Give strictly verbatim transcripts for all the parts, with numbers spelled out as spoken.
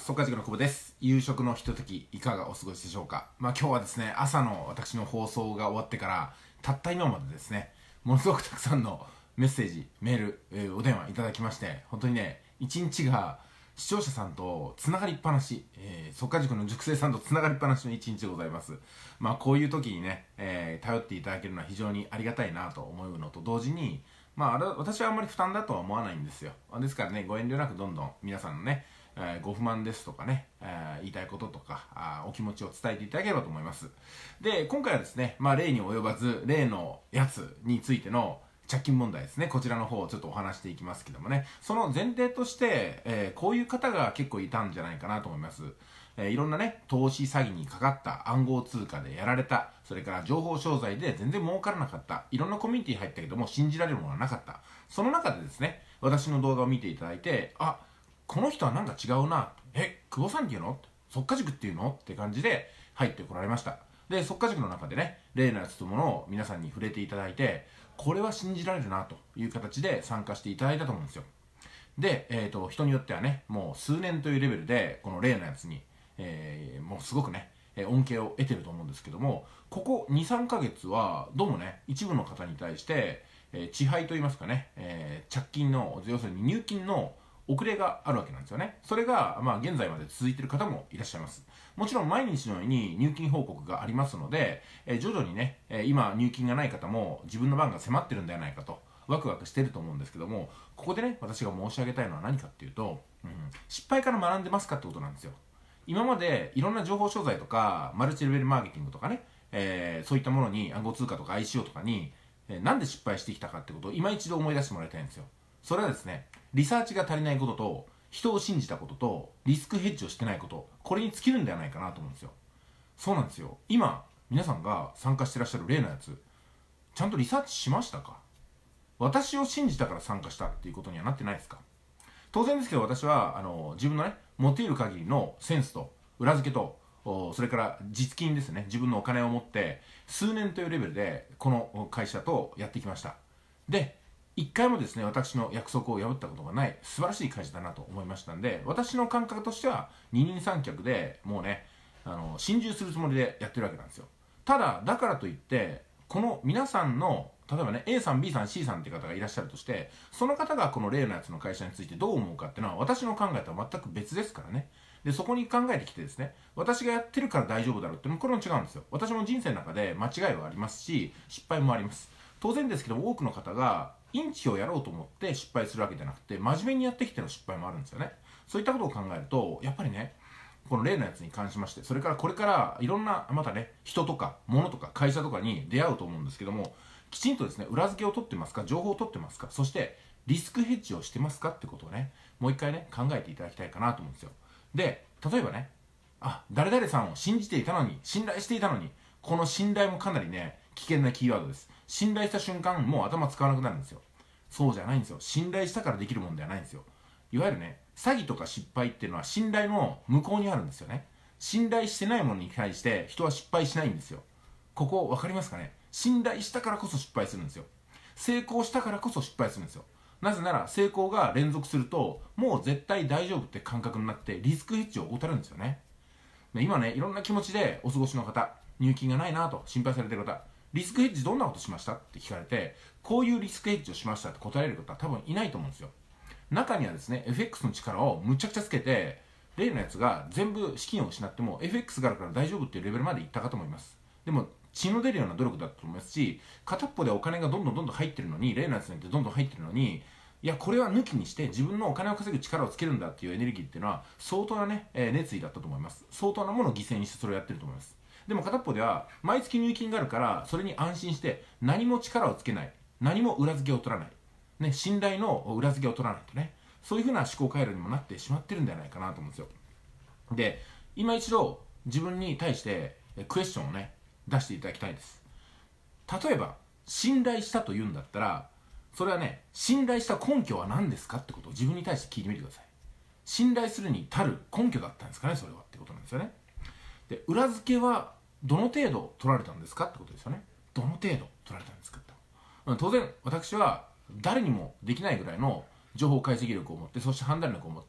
速稼塾の久保です。夕食のひとときいかがお過ごしでしょうか。まあ今日はですね、朝の私の放送が終わってからたった今までですね、ものすごくたくさんのメッセージ、メール、えー、お電話いただきまして、本当にね、一日が視聴者さんとつながりっぱなし、えー、速稼塾の塾生さんとつながりっぱなしの一日でございます。まあこういう時にね、えー、頼っていただけるのは非常にありがたいなと思うのと同時に、まああれ私はあんまり負担だとは思わないんですよ。ですからね、ご遠慮なくどんどん皆さんのね、えー、ご不満ですとかね、えー、言いたいこととかあお気持ちを伝えていただければと思います。で、今回はですね、まあ例に及ばず例のやつについての借金問題ですね、こちらの方をちょっとお話していきますけどもね、その前提として、えー、こういう方が結構いたんじゃないかなと思います。えー、いろんなね、投資詐欺にかかった暗号通貨でやられた、それから情報商材で全然儲からなかった、いろんなコミュニティ入ったけども信じられるものはなかった。その中でですね、私の動画を見ていただいて、あ、この人はなんか違うな、え、久保さんっていうの速稼塾っていうのって感じで入ってこられました。で、速稼塾の中でね、例のやつというものを皆さんに触れていただいて、これは信じられるなという形で参加していただいたと思うんですよ。で、えーと、人によってはね、もう数年というレベルで、この例のやつに、えー、もうすごくね、恩恵を得てると思うんですけども、ここに、さんかげつは、どうもね、一部の方に対して、えー、遅配といいますかね、えー、着金の、要するに入金の遅れがあるわけなんですよね。それが、まあ、現在まで続いている方もいらっしゃいます。もちろん毎日のように入金報告がありますので、えー、徐々にね、えー、今入金がない方も自分の番が迫ってるんではないかとワクワクしてると思うんですけども、ここでね、私が申し上げたいのは何かっていうと、うん、失敗から学んでますかってことなんですよ。今までいろんな情報商材とかマルチレベルマーケティングとかね、えー、そういったものに暗号通貨とか アイシーオー とかに、えー、なんで失敗してきたかってことを今一度思い出してもらいたいんですよ。それはですね、リサーチが足りないことと、人を信じたことと、リスクヘッジをしてないこと、これに尽きるんではないかなと思うんですよ。そうなんですよ。今皆さんが参加してらっしゃる例のやつ、ちゃんとリサーチしましたか？私を信じたから参加したっていうことにはなってないですか？当然ですけど、私はあの自分のね、持ている限りのセンスと裏付けと、それから実金ですね、自分のお金を持って数年というレベルでこの会社とやってきました。で、一回もですね、私の約束を破ったことがない素晴らしい会社だなと思いましたんで、私の感覚としては二人三脚でもうね、あの心中するつもりでやってるわけなんですよ。ただだからといってこの皆さんの例えばね A さん B さん C さんっていう方がいらっしゃるとして、その方がこの例のやつの会社についてどう思うかっていうのは私の考えとは全く別ですからね。でそこに考えてきてですね、私がやってるから大丈夫だろうっていうのもこれも違うんですよ。私も人生の中で間違いはありますし失敗もあります。当然ですけど多くの方がインチをやろうと思って失敗するわけじゃなくて、真面目にやってきての失敗もあるんですよね。そういったことを考えるとやっぱりね、この例のやつに関しまして、それからこれからいろんなまたね、人とか物とか会社とかに出会うと思うんですけども、きちんとですね、裏付けを取ってますか、情報を取ってますか、そしてリスクヘッジをしてますかってことをね、もう一回ね、考えていただきたいかなと思うんですよ。で、例えばね、あ、誰々さんを信じていたのに、信頼していたのに、この信頼もかなりね、危険なキーワードです。信頼した瞬間、もう頭使わなくなるんですよ。そうじゃないんですよ。信頼したからできるもんではないんですよ。いわゆるね、詐欺とか失敗っていうのは信頼の向こうにあるんですよね。信頼してないものに対して人は失敗しないんですよ。ここ分かりますかね？信頼したからこそ失敗するんですよ。成功したからこそ失敗するんですよ。なぜなら成功が連続するともう絶対大丈夫って感覚になってリスクヘッジを怠るんですよね。今ね、いろんな気持ちでお過ごしの方、入金がないなと心配されている方、リスクヘッジどんなことしましたって聞かれて、こういうリスクヘッジをしましたって答える方は多分いないと思うんですよ。中にはですね、エフエックス の力をむちゃくちゃつけて、例のやつが全部資金を失っても エフエックス があるから大丈夫っていうレベルまでいったかと思います。でも血の出るような努力だと思いますし、片っぽでお金がどんどんどんどん入ってるのに、例のやつによってどんどん入ってるのに、いやこれは抜きにして自分のお金を稼ぐ力をつけるんだっていうエネルギーっていうのは相当なね、えー、熱意だったと思います。相当なものを犠牲にしてそれをやってると思います。でも片っぽでは毎月入金があるからそれに安心して何も力をつけない、何も裏付けを取らない、ね、信頼の裏付けを取らないとね、そういうふうな思考回路にもなってしまってるんじゃないかなと思うんですよ。で、今一度自分に対してクエスチョンをね出していただきたいです。例えば信頼したというんだったら、それはね、信頼した根拠は何ですかってことを自分に対して聞いてみてください。信頼するに足る根拠だったんですかね、それはってことなんですよね。で、裏付けはどの程度取られたんですかってことですよね。どの程度取られたんですかと。当然私は誰にもできないぐらいの情報解析力を持って、そして判断力を持って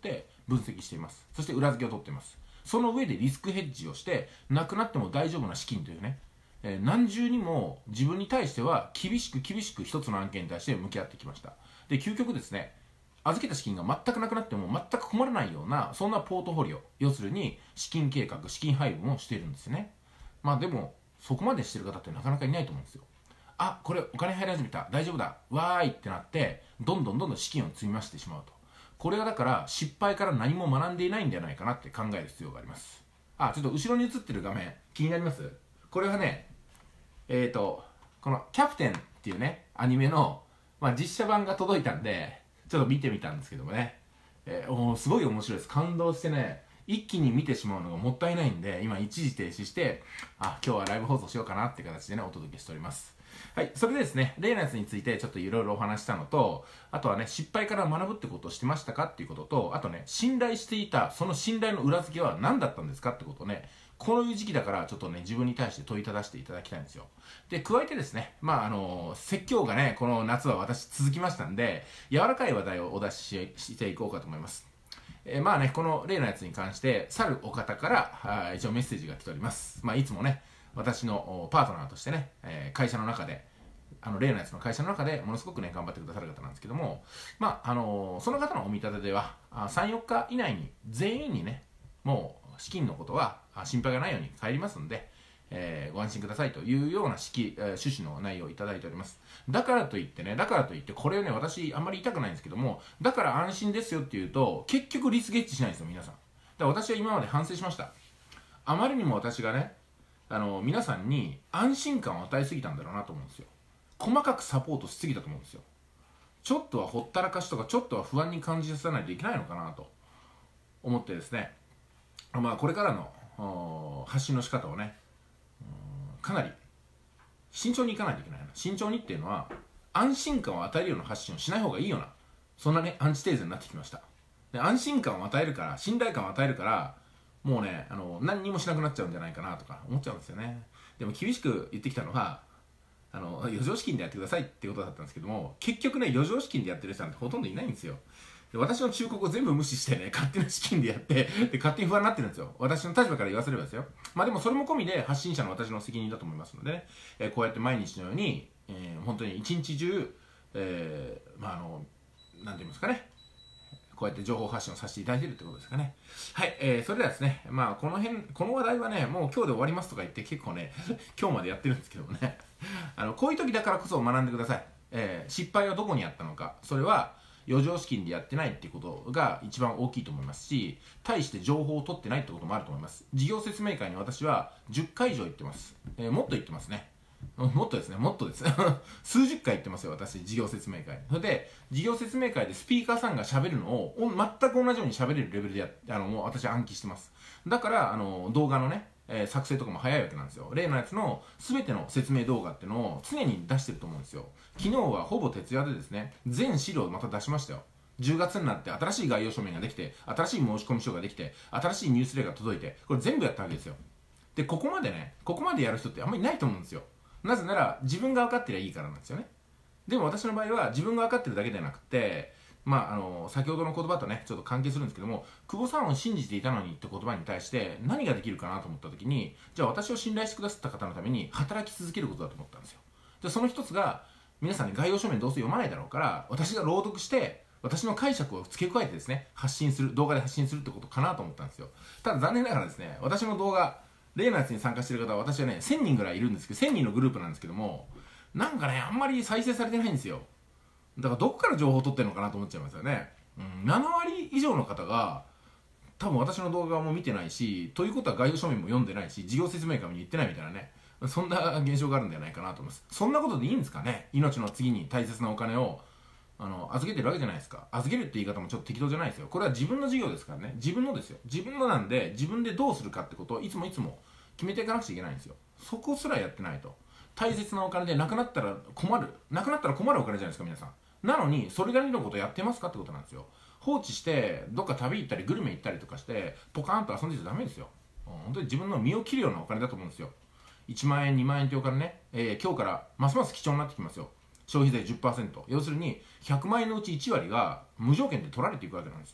分析しています。そして裏付けを取っています。その上でリスクヘッジをして、なくなっても大丈夫な資金というね、えー、何重にも自分に対しては厳しく厳しく一つの案件に対して向き合ってきました。で、究極ですね、預けた資金が全くなくなっても全く困らないような、そんなポートフォリオ、要するに資金計画、資金配分をしているんですよね。まあでも、そこまでしてる方ってなかなかいないと思うんですよ。あ、これお金入り始めた、大丈夫だ、わーいってなって、どんどんどんどん資金を積み増してしまうと。これはだから失敗から何も学んでいないんじゃないかなって考える必要があります。あ、ちょっと後ろに映ってる画面、気になります？これはね、えーと、このキャプテンっていうね、アニメの、まあ、実写版が届いたんで、ちょっと見てみたんですけどもね、えー、おーすごい面白いです。感動してね、一気に見てしまうのがもったいないんで、今一時停止して、あ、今日はライブ放送しようかなって形でね、お届けしております。はい、それでですね、例のやつについてちょっといろいろお話したのと、あとはね、失敗から学ぶってことをしてましたかっていうことと、あとね、信頼していた、その信頼の裏付けは何だったんですかってことをね、こういう時期だからちょっとね、自分に対して問いただしていただきたいんですよ。で、加えてですね、まああの、説教がね、この夏は私続きましたんで、柔らかい話題をお出ししていこうかと思います。えー、まあね、この例のやつに関して、去るお方から一応メッセージが来ております。まあいつもね、私のパートナーとしてね、えー、会社の中で、あの例のやつの会社の中でものすごくね頑張ってくださる方なんですけども、まああのー、その方のお見立てではさん、よっか以内に全員にねもう資金のことは心配がないように帰りますんで、えー、ご安心くださいというような式、えー、趣旨の内容をいただいております。だからといってねだからといってこれをね私あんまり言いたくないんですけども、だから安心ですよっていうと結局リスクヘッジしないんですよ皆さん。だから私は今まで反省しました。あまりにも私がねあの皆さんに安心感を与えすぎたんだろうなと思うんですよ。細かくサポートしすぎたと思うんですよ。ちょっとはほったらかしとかちょっとは不安に感じさせないといけないのかなと思ってですね、まあこれからの発信の仕方をねかなり慎重にいかないといけないな。慎重にっていうのは安心感を与えるような発信をしない方がいいような、そんなねアンチテーゼになってきました。で安心感を与えるから信頼感を与えるからもうねあの何にもしなくなっちゃうんじゃないかなとか思っちゃうんですよね。でも厳しく言ってきたのはあの余剰資金でやってくださいってことだったんですけども、結局ね余剰資金でやってる人なんてほとんどいないんですよ。で私の忠告を全部無視してね勝手な資金でやってで勝手に不安になってるんですよ。私の立場から言わせればですよ。まあでもそれも込みで発信者の私の責任だと思いますので、ねえー、こうやって毎日のように、えー、本当に一日中、えー、まああのなんて言いますかね、こうやって情報発信をさせていただいているということですかね。はい、えー、それではですね、まあこの辺、この話題はね、もう今日で終わりますとか言って結構ね、今日までやってるんですけどもね、あのこういう時だからこそ学んでください。えー、失敗はどこにあったのか、それは余剰資金でやってないっていうことが一番大きいと思いますし、対して情報を取ってないってこともあると思います。事業説明会に私はじゅっかい以上行ってます。えー、もっと行ってますね。もっとですね、もっとです。数十回言ってますよ、私、事業説明会。それで、事業説明会でスピーカーさんが喋るのを、全く同じように喋れるレベルでやあの、もう私は暗記してます。だから、あの、動画のね、えー、作成とかも早いわけなんですよ。例のやつの全ての説明動画っていうのを常に出してると思うんですよ。昨日はほぼ徹夜でですね、全資料をまた出しましたよ。じゅうがつになって新しい概要書面ができて、新しい申し込み書ができて、新しいニュースレが届いて、これ全部やったわけですよ。で、ここまでね、ここまでやる人ってあんまりいないと思うんですよ。なぜなら自分が分かってりゃいいからなんですよね。でも私の場合は自分が分かってるだけではなくて、まあ、あの先ほどの言葉とねちょっと関係するんですけども、久保さんを信じていたのにって言葉に対して何ができるかなと思った時に、じゃあ私を信頼してくださった方のために働き続けることだと思ったんですよ。でその一つが皆さんね概要書面どうせ読まないだろうから私が朗読して私の解釈を付け加えてですね発信する、動画で発信するってことかなと思ったんですよ。ただ残念ながらですね、私の動画例のやつに参加している方は私はねせんにんぐらいいるんですけど、せんにんのグループなんですけども、なんかねあんまり再生されてないんですよ。だからどこから情報を取ってるのかなと思っちゃいますよね。うん、ななわり以上の方が多分私の動画も見てないし、ということは概要書面も読んでないし、事業説明会も行ってないみたいなね、そんな現象があるんじゃないかなと思います。そんなことでいいんですかね。命の次に大切なお金をあの預けてるわけじゃないですか。預けるって言い方もちょっと適当じゃないですよ。これは自分の事業ですからね。自分のですよ。自分のなんで自分でどうするかってことをいつもいつも決めていかなくちゃいけないんですよ。そこすらやってないと大切なお金でなくなったら困るなくなったら困るお金じゃないですか皆さん。なのにそれなりのことやってますかってことなんですよ。放置してどっか旅行ったりグルメ行ったりとかしてポカーンと遊んでちゃダメですよ。本当に自分の身を切るようなお金だと思うんですよ。いちまんえんにまんえんっていうお金ね、えー、今日からますます貴重になってきますよ。消費税 じゅっパーセント、 要するにひゃくまんえんのうちいちわりが無条件で取られていくわけなんですよ。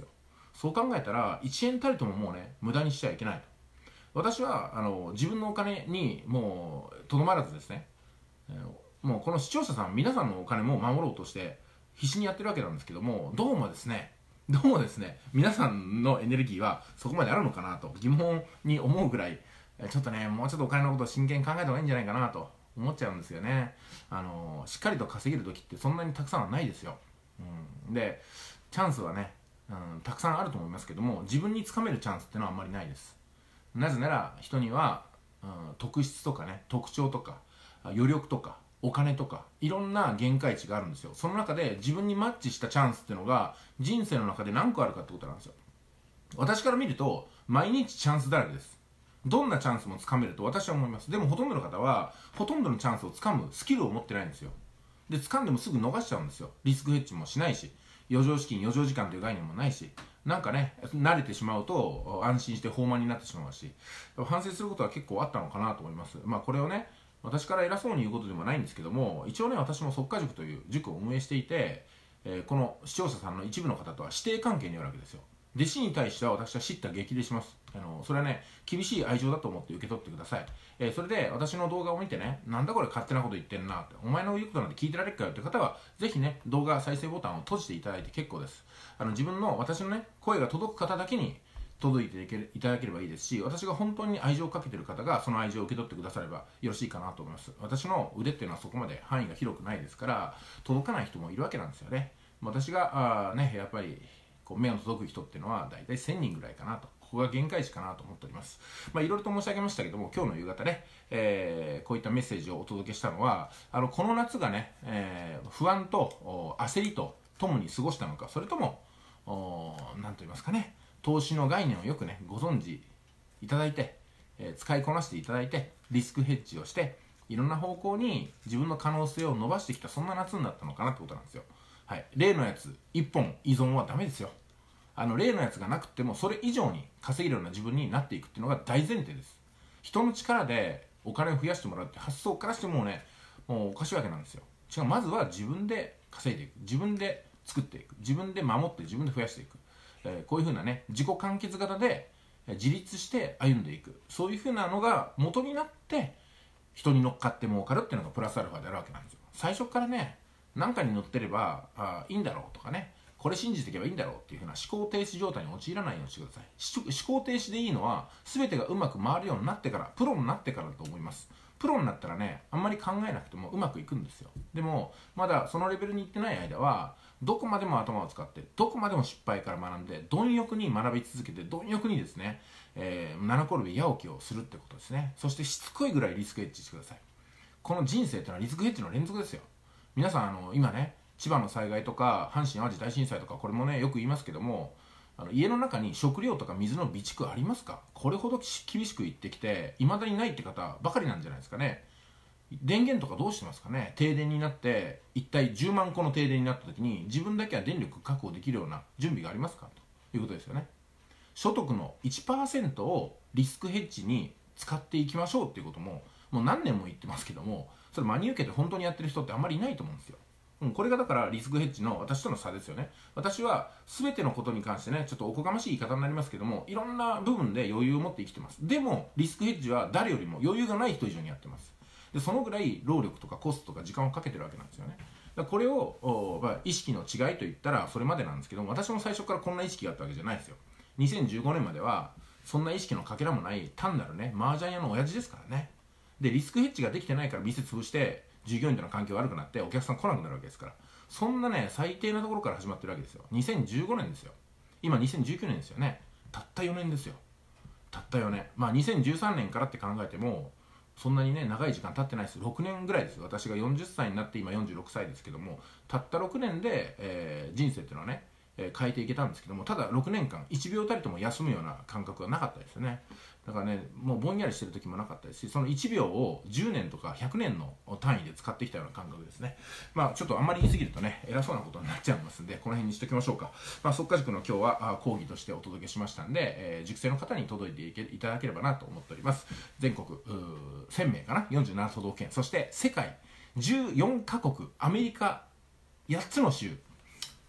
そう考えたらいちえんたりとももうね無駄にしちゃいけないと。私はあの自分のお金にもうとどまらずですね、えー、もうこの視聴者さん皆さんのお金も守ろうとして必死にやってるわけなんですけども、どうもですねどうもですね皆さんのエネルギーはそこまであるのかなと疑問に思うぐらい、ちょっとねもうちょっとお金のことを真剣に考えた方がいいんじゃないかなと思っちゃうんですよね。あのしっかりと稼げる時ってそんなにたくさんはないですよ、うん、でチャンスはね、うん、たくさんあると思いますけども、自分につかめるチャンスってのはあんまりないです。なぜなら人には、うん、特質とかね特徴とか余力とかお金とかいろんな限界値があるんですよ。その中で自分にマッチしたチャンスっていうのが人生の中で何個あるかってことなんですよ。私から見ると毎日チャンスだらけです。どんなチャンスもつかめると私は思います。でもほとんどの方はほとんどのチャンスをつかむスキルを持ってないんですよ。で掴んでもすぐ逃しちゃうんですよ。リスクヘッジもしないし、余剰資金余剰時間という概念もないし、なんかね慣れてしまうと安心して放慢になってしまうし、反省することは結構あったのかなと思います。まあこれをね私から偉そうに言うことでもないんですけども、一応ね私も速稼塾という塾を運営していて、えー、この視聴者さんの一部の方とは師弟関係にあるわけですよ。弟子に対しては私は叱咤激励します。あのそれはね厳しい愛情だと思って受け取ってください。えー、それで私の動画を見てね、なんだこれ勝手なこと言ってんなって、お前の言うことなんて聞いてられっかよって方はぜひね動画再生ボタンを閉じていただいて結構です。あの自分の私のね声が届く方だけに届いていただければいいですし、私が本当に愛情をかけている方がその愛情を受け取ってくださればよろしいかなと思います。私の腕っていうのはそこまで範囲が広くないですから届かない人もいるわけなんですよね。私があねやっぱりこう目の届く人っていうのはだいたいせんにんぐらいかなと、ここが限界値かなと思っております。まあいろいろと申し上げましたけども、今日の夕方ね、えー、こういったメッセージをお届けしたのは、あのこの夏がね、えー、不安と焦りとともに過ごしたのか、それとも何と言いますかね、投資の概念をよくねご存知いただいて、えー、使いこなしていただいてリスクヘッジをしていろんな方向に自分の可能性を伸ばしてきた、そんな夏になったのかなってことなんですよ。はい、例のやつ一本依存はダメですよ。あの例のやつがなくてもそれ以上に稼げるような自分になっていくっていうのが大前提です。人の力でお金を増やしてもらうって発想からしてもうねもうおかしいわけなんですよ。違う、まずは自分で稼いでいく、自分で作っていく、自分で守って自分で増やしていく、えー、こういうふうなね自己完結型で自立して歩んでいく、そういうふうなのが元になって人に乗っかって儲かるっていうのがプラスアルファであるわけなんですよ。最初からね何かに乗ってればあいいんだろうとかね、これ信じていけばいいんだろうっていうふうな思考停止状態に陥らないようにしてください。思考停止でいいのは全てがうまく回るようになってから、プロになってからだと思います。プロになったらねあんまり考えなくてもうまくいくんですよ。でもまだそのレベルに行ってない間はどこまでも頭を使ってどこまでも失敗から学んで貪欲に学び続けて貪欲にですね、えー、七転び八起きをするってことですね。そしてしつこいぐらいリスクヘッジしてください。この人生ってのはリスクヘッジの連続ですよ。皆さんあの今ね千葉の災害とか阪神・淡路大震災とか、これもねよく言いますけども、あの家の中に食料とか水の備蓄ありますか？これほど厳しく言ってきていまだにないって方ばかりなんじゃないですかね。電源とかどうしてますかね。停電になって一体じゅうまんこの停電になった時に自分だけは電力確保できるような準備がありますかということですよね。所得の いちパーセント をリスクヘッジに使っていきましょうっていうことももう何年も言ってますけども、それ真に受けて本当にやってる人ってあんまりいないと思うんですよ。うん、これがだからリスクヘッジの私との差ですよね。私は全てのことに関してねちょっとおこがましい言い方になりますけども、いろんな部分で余裕を持って生きてます。でもリスクヘッジは誰よりも余裕がない人以上にやってます。でそのぐらい労力とかコストとか時間をかけてるわけなんですよね。だからこれを、まあ、意識の違いといったらそれまでなんですけども、私も最初からこんな意識があったわけじゃないですよ。にせんじゅうごねんまではそんな意識のかけらもない単なるね麻雀屋の親父ですからね。でリスクヘッジができてないから店潰して従業員との関係悪くなってお客さん来なくなるわけですから、そんなね最低なところから始まってるわけですよ。にせんじゅうごねんですよ。今にせんじゅうきゅうねんですよね。たったよねんですよ。たったよねん。まあにせんじゅうさんねんからって考えてもそんなにね長い時間経ってないです。ろくねんぐらいです。私がよんじゅっさいになって今よんじゅうろくさいですけども、たったろくねんで、えー、人生っていうのはね、えー、変えていけたんですけども、ただろくねんかんいちびょうたりとも休むような感覚はなかったですよね。だからねもうぼんやりしてる時もなかったですし、そのいちびょうをじゅうねんとかひゃくねんの単位で使ってきたような感覚ですね。まあちょっとあんまり言い過ぎるとね偉そうなことになっちゃいますんでこの辺にしときましょうか。まあ速稼塾の今日は講義としてお届けしましたんで、えー、塾生の方に届いていけいただければなと思っております。全国せんめいかな、よんじゅうななとどうけん、そして世界じゅうよんかこく、アメリカやっつの州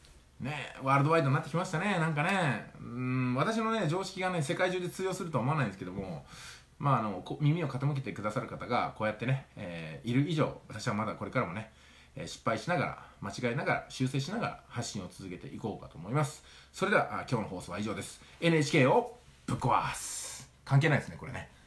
ね、ワールドワイドになってきましたね。なんかね、うん、私のね、常識がね、世界中で通用するとは思わないんですけども、まあ、あの、こ耳を傾けてくださる方が、こうやってね、えーいる以上、私はまだこれからもね、えー失敗しながら、間違いながら、修正しながら、発信を続けていこうかと思います。それでは、あ今日の放送は以上です。エヌエイチケー をぶっ壊す。関係ないですね、これね。